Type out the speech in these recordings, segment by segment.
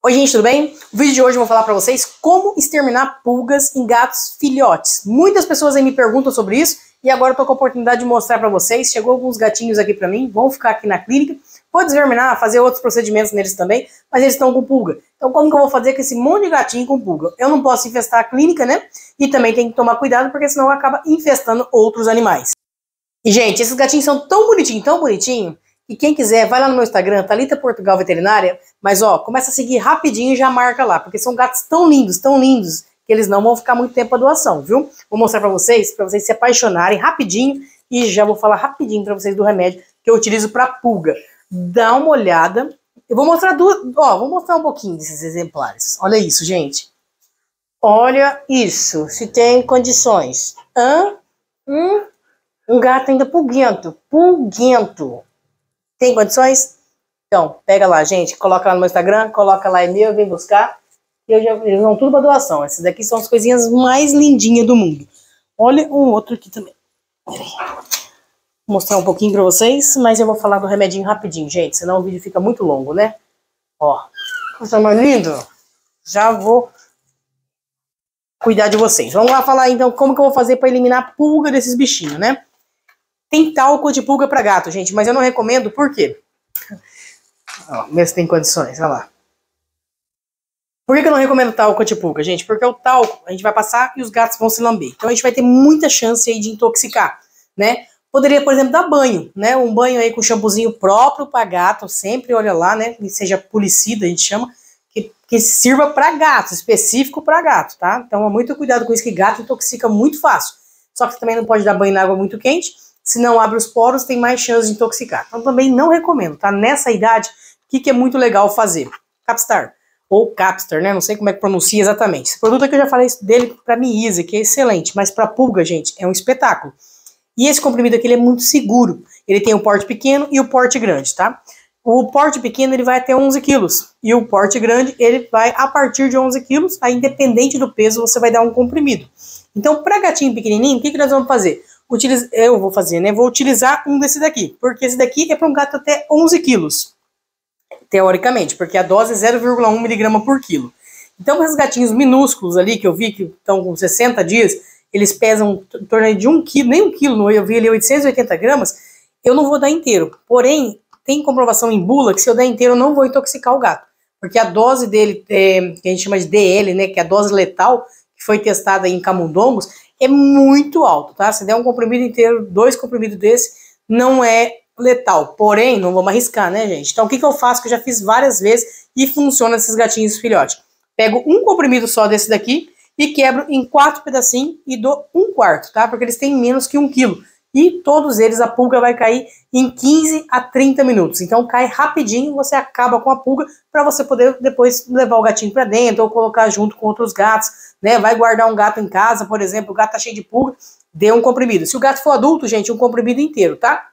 Oi gente, tudo bem? No vídeo de hoje eu vou falar pra vocês como exterminar pulgas em gatos filhotes. Muitas pessoas aí me perguntam sobre isso e agora eu tô com a oportunidade de mostrar pra vocês. Chegou alguns gatinhos aqui pra mim, vão ficar aqui na clínica. Vou exterminar, fazer outros procedimentos neles também, mas eles estão com pulga. Então como que eu vou fazer com esse monte de gatinho com pulga? Eu não posso infestar a clínica, né? E também tem que tomar cuidado porque senão acaba infestando outros animais. E gente, esses gatinhos são tão bonitinhos, e quem quiser, vai lá no meu Instagram, Thalita Portugal Veterinária, mas ó, começa a seguir rapidinho e já marca lá, porque são gatos tão lindos, que eles não vão ficar muito tempo a doação, viu? Vou mostrar pra vocês se apaixonarem rapidinho, e já vou falar rapidinho pra vocês do remédio que eu utilizo pra pulga. Dá uma olhada, eu vou mostrar vou mostrar um pouquinho desses exemplares. Olha isso, gente. Olha isso, se tem condições. Um gato ainda pulguento. Tem condições? Então, pega lá, gente. Coloca lá no meu Instagram, coloca lá e-mail, vem buscar. E eles vão tudo para doação. Essas daqui são as coisinhas mais lindinhas do mundo. Olha um outro aqui também. Vou mostrar um pouquinho para vocês, mas eu vou falar do remedinho rapidinho, gente. Senão o vídeo fica muito longo, né? Ó, coisa mais linda. Já vou cuidar de vocês. Vamos lá falar então como que eu vou fazer para eliminar a pulga desses bichinhos, né? Tem talco de pulga para gato, gente, mas eu não recomendo, por quê? Ó, ver se tem condições, olha lá. Por que eu não recomendo talco de pulga, gente? Porque o talco a gente vai passar e os gatos vão se lamber. Então a gente vai ter muita chance aí de intoxicar, né? Poderia, por exemplo, dar banho, né? Um banho aí com shampoozinho próprio para gato, sempre olha lá, né? Que seja policida, a gente chama, que sirva para gato, específico para gato, tá? Então, muito cuidado com isso, que gato intoxica muito fácil. Só que também não pode dar banho na água muito quente, senão abre os poros, tem mais chance de intoxicar. Então, também não recomendo, tá? Nessa idade, o que é muito legal fazer? Capstar, ou Capstar, né? Não sei como é que pronuncia exatamente. Esse produto aqui eu já falei dele para miíase, que é excelente, mas para pulga, gente, é um espetáculo. E esse comprimido aqui, ele é muito seguro. Ele tem o porte pequeno e o porte grande, tá? O porte pequeno ele vai até 11 quilos e o porte grande ele vai a partir de 11 quilos, aí independente do peso você vai dar um comprimido. Então para gatinho pequenininho, o que nós vamos fazer? Eu vou fazer, né? Vou utilizar um desse daqui, porque esse daqui é para um gato até 11 quilos, teoricamente, porque a dose é 0,1 miligrama por quilo. Então esses gatinhos minúsculos ali que eu vi que estão com 60 dias, eles pesam em torno de 1 quilo, nem 1 quilo, eu vi ali 880 gramas, eu não vou dar inteiro, porém tem comprovação em bula que se eu der inteiro eu não vou intoxicar o gato. Porque a dose dele, que a gente chama de DL, né, que é a dose letal, que foi testada em camundongos, é muito alto, tá? Se der um comprimido inteiro, 2 comprimidos desse, não é letal. Porém, não vamos arriscar, né, gente? Então o que eu faço, que eu já fiz várias vezes e funciona esses gatinhos filhotes? Pego um comprimido só desse daqui e quebro em 4 pedacinhos e dou 1/4, tá? Porque eles têm menos que 1 quilo. E todos eles, a pulga vai cair em 15 a 30 minutos. Então cai rapidinho, você acaba com a pulga para você poder depois levar o gatinho para dentro ou colocar junto com outros gatos, né? Vai guardar um gato em casa, por exemplo, o gato tá cheio de pulga, dê um comprimido. Se o gato for adulto, gente, um comprimido inteiro, tá?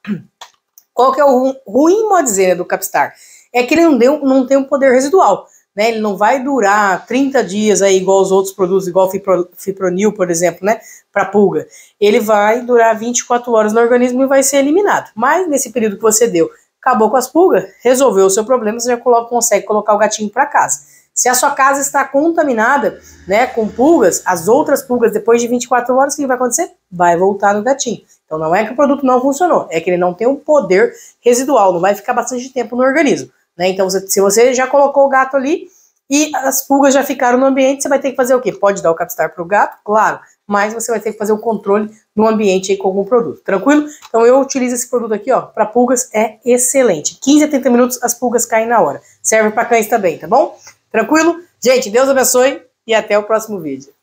Qual que é o ruim, modo dizer, né, do Capstar? É que ele não tem um poder residual. Né, ele não vai durar 30 dias aí igual os outros produtos, igual o Fipronil, por exemplo, né, para pulga. Ele vai durar 24 horas no organismo e vai ser eliminado. Mas nesse período que você deu, acabou com as pulgas, resolveu o seu problema, você já consegue colocar o gatinho para casa. Se a sua casa está contaminada, né, com pulgas, as outras pulgas, depois de 24 horas, o que vai acontecer? Vai voltar no gatinho. Então não é que o produto não funcionou, é que ele não tem um poder residual, não vai ficar bastante tempo no organismo. Né? Então, se você já colocou o gato ali e as pulgas já ficaram no ambiente, você vai ter que fazer o quê? Pode dar o Capstar para o gato, claro, mas você vai ter que fazer o controle no ambiente aí com algum produto, tranquilo? Então eu utilizo esse produto aqui, ó, para pulgas, é excelente. 15 a 30 minutos as pulgas caem na hora. Serve para cães também, tá bom? Tranquilo? Gente, Deus abençoe e até o próximo vídeo.